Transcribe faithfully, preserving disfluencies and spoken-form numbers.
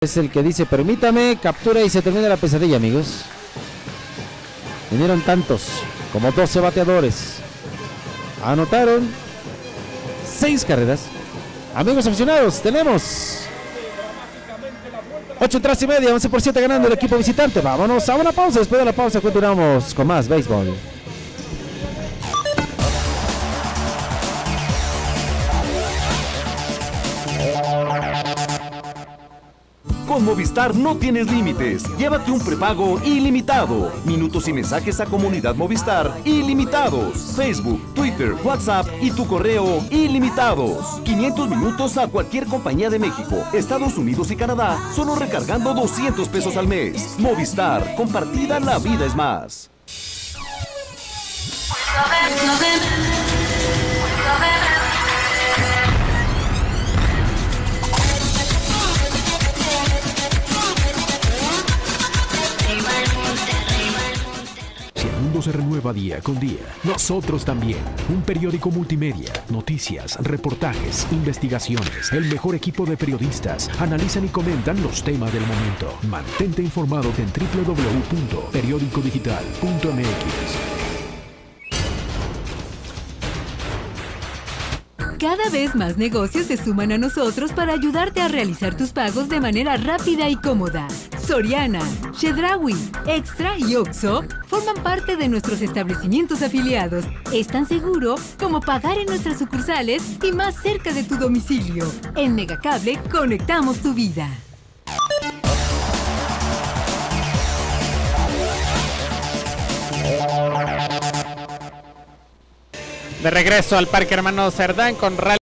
Es el que dice, permítame, captura y se termina la pesadilla, amigos. Vinieron tantos, como doce bateadores. Anotaron seis carreras. Amigos aficionados, tenemos ocho entradas y media, once por siete ganando el equipo visitante. Vámonos a una pausa, después de la pausa continuamos con más béisbol. Con Movistar no tienes límites. Llévate un prepago ilimitado. Minutos y mensajes a Comunidad Movistar ilimitados. Facebook, Twitter, WhatsApp y tu correo ilimitados. quinientos minutos a cualquier compañía de México, Estados Unidos y Canadá, solo recargando doscientos pesos al mes. Movistar, compartida la vida es más. Se renueva día con día. Nosotros también. Un periódico multimedia, noticias, reportajes, investigaciones. El mejor equipo de periodistas analizan y comentan los temas del momento. Mantente informado en doble u doble u doble u punto periódico digital punto m x. Cada vez más negocios se suman a nosotros para ayudarte a realizar tus pagos de manera rápida y cómoda. Soriana, Chedraui, Extra y Oxxo forman parte de nuestros establecimientos afiliados. Es tan seguro como pagar en nuestras sucursales y más cerca de tu domicilio. En Megacable conectamos tu vida. De regreso al Parque Hermano Cerdán con Rally.